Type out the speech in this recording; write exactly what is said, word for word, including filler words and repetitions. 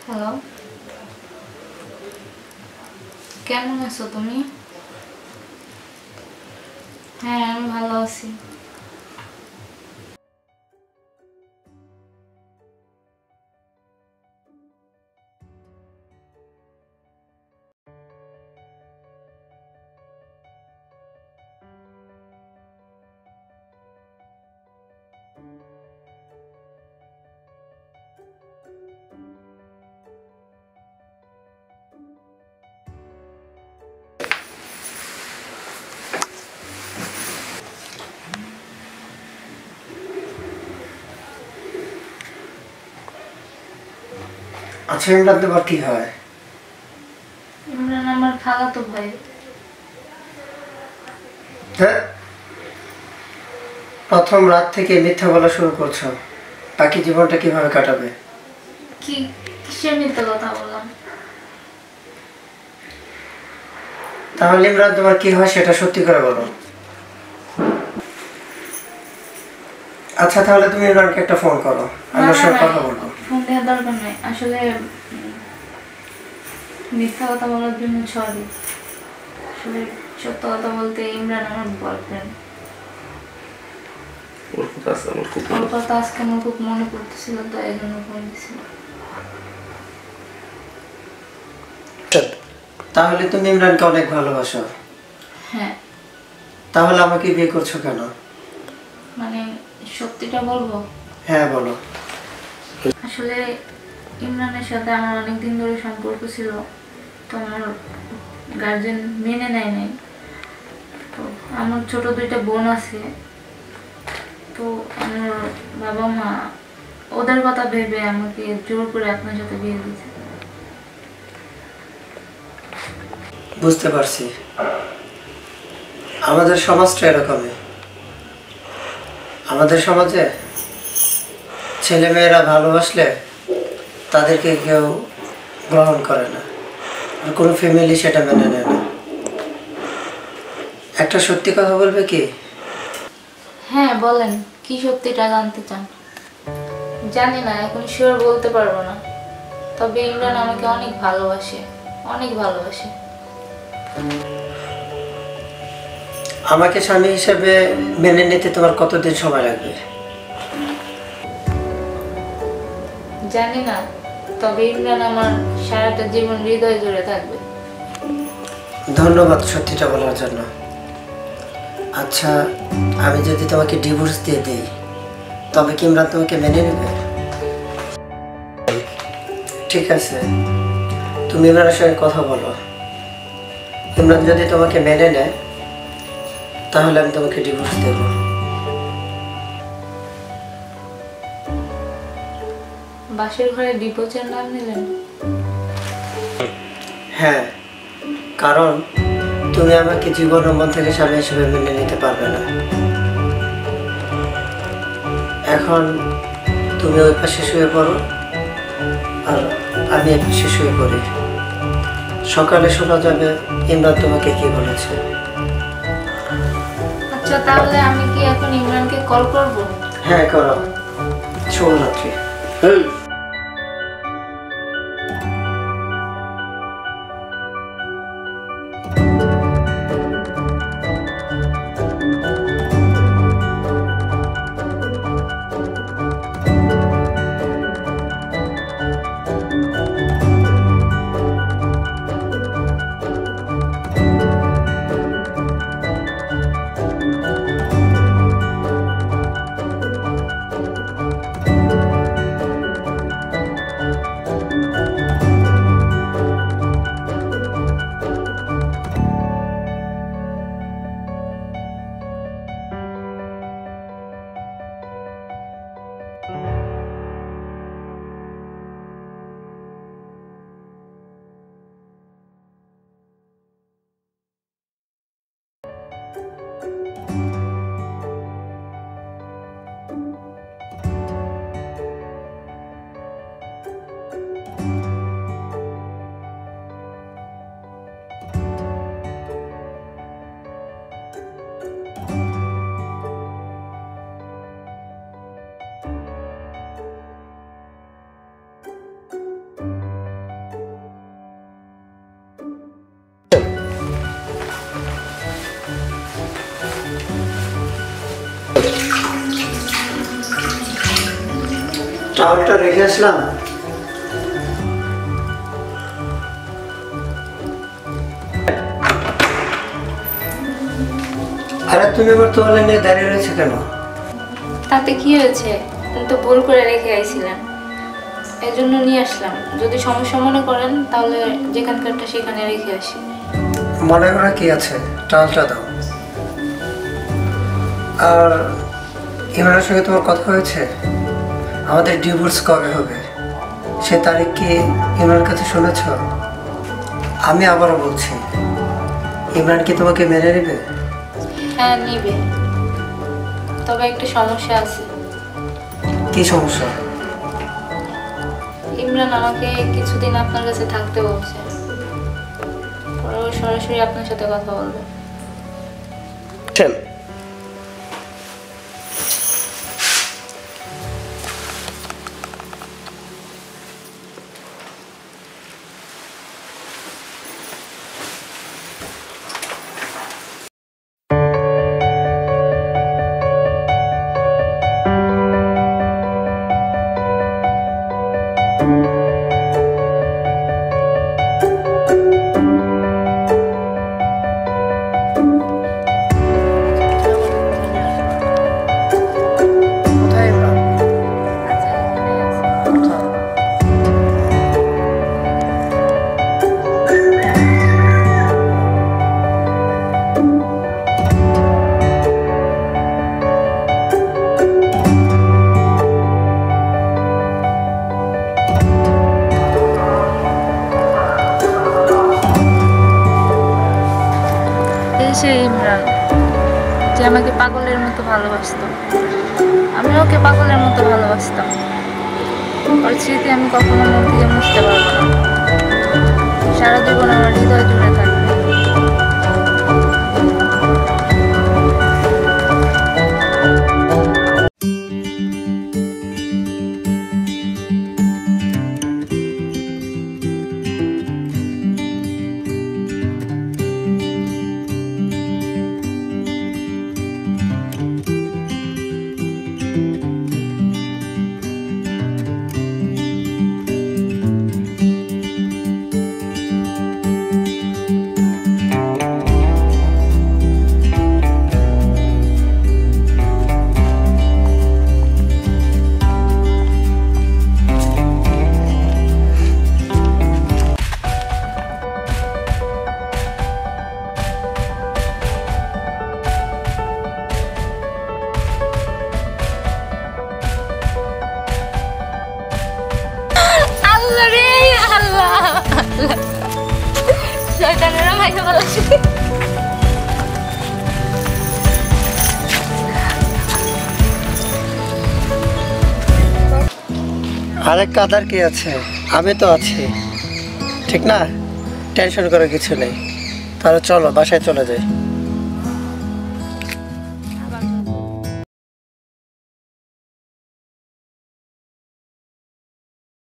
Hello, কেমন আছো তুমি? হ্যাঁ, আমি ভালো আছি। আচ্ছা, ইমরান তোমার কি হয়? ইমরান আমার খালাতো ভাই। হ্যাঁ, প্রথম রাত থেকে মিথ্যা বলা শুরু করছো। বাকি জীবনটা কিভাবে কাটাবে? কি কিসের মিথ্যা কথা বললাম? তাহলে ইমরান তোমার কি হয় সেটা সত্যি করে বলো। আচ্ছা, তাহলে তুমি ইমরানকে একটা ফোন করো, আমি ওর সঙ্গে কথা বলবো। ফোন দেওয়ার দরকার নেই, আসলে মিথ্যা কথা বলার জন্য সরি। আসলে সত্য কথা বলতে ইমরান আমার বয়ফ্রেন্ড। ওর কথা আজকে আমার খুব ওর কথা আজকে আমার খুব মনে পড়তেছিল, তো এই জন্য ফোন দিছিল। তাহলে তুমি ইমরানকে অনেক ভালোবাসো? হ্যাঁ। তাহলে আমাকে বিয়ে করছো কেন? মানে সত্যিটা বলবো? হ্যাঁ, বলো। আসলে ইমরানের সাথে আমার অনেক দিন ধরে সম্পর্ক ছিল, তো আমার গার্জেন মেনে নেয় নাই। তো আমার ছোট দুইটা বোন আছে, তো আমার বাবা মা ওদের কথা ভেবে আমাকে জোর করে আপনার সাথে বিয়ে দিয়েছে। বুঝতে পারছি, আমাদের সমাজটা এরকমই। আমাদের সমাজে ছেলেমেয়েরা ভালোবাসলে তাদেরকে কেউ গ্রহণ করে না, আর কোনো ফ্যামিলি সেটা মেনে নেয় না। একটা সত্যি কথা বলবে কি? হ্যাঁ বলেন, কি সত্যিটা জানতে চান? জানি না, এখন শিওর বলতে পারবো না, তবে ইমরান আমাকে অনেক ভালোবাসে, অনেক ভালোবাসে। আমাকে স্বামী হিসেবে মেনে নিতে তোমার কতদিন সময় লাগবে? জানি না, তবে ইমরান আমার সারাটা জীবন হৃদয় জুড়ে থাকবে। ধন্যবাদ সত্যিটা বলার জন্য। আচ্ছা, আমি যদি তোমাকে ডিভোর্স দিয়ে দিই তবে কি ইমরান তোমাকে মেনে নেবে? ঠিক আছে, তুমি ইমরানের সঙ্গে কথা বলো। ইমরান যদি তোমাকে মেনে নেয় তাহলে আমি তোমাকে ডিভোর্স দেব। বাসের ঘরে ডিভোর্সের নাম নিলেন? হ্যাঁ, কারণ তুমি আমাকে জীবন ও মন থেকে স্বামী হিসেবে মেনে নিতে পারবে না। এখন তুমি ওই পাশে শুয়ে পড়ো আর আমি এক পাশে শুয়ে পড়ি। সকালে শোনা যাবে ইমরান তোমাকে কি বলেছে। আচ্ছা, তাহলে আমি কি এখন ইমরানকে কল করব? হ্যাঁ, করো। শুভরাত্রি। টাওয়ারটা রেখে আসলাম। আরে তুমি আমার তোয়ালে নিয়ে দাঁড়িয়ে রয়েছে কেন? তাতে কি হয়েছে? তুমি তো ভুল করে রেখে আইছিলেন, এই জন্য নিয়ে আসলাম। যদি সমস্যা মনে করেন তাহলে যেখানকারটা সেখানে রেখে আসি। মনে করা কি আছে, টাওয়ালটা দাও। আর ইমরানের সঙ্গে তোমার কথা হয়েছে? আমাদের ডিভোর্স কবে হবে সে তারিখ কি ইমরানের কাছে শুনেছ? আমি আবারও বলছি, ইমরান কি তোমাকে মেনে নেবে? হ্যাঁ নিবে, তবে একটা সমস্যা আছে। কি সমস্যা? ইমরান আমাকে কিছুদিন আপনার কাছে থাকতে বলছে, পরে ও সরাসরি আপনার সাথে কথা বলবে। কোথায় ইমরান? আচ্ছা এখানে আছে। কোথায়? এই সেই ইমরান যে আমাকে পাগলের মতো ভালোবাসতো, আমি ওকে পাগলের মতো ভালোবাসতাম। ওর স্মৃতি আমি কখনো মন থেকে মুছতে পারবো না, সারা জীবন আমার হৃদয় জুড়ে থাকবে। আল্লাহ রে আল্লাহ, শয়তানেরা মাইকে বলাছে। আরেক কাদার কি আছে, আমি তো আছি, ঠিক না? টেনশন করার কিছু নেই। তাহলে চলো বাসায় চলে যাই।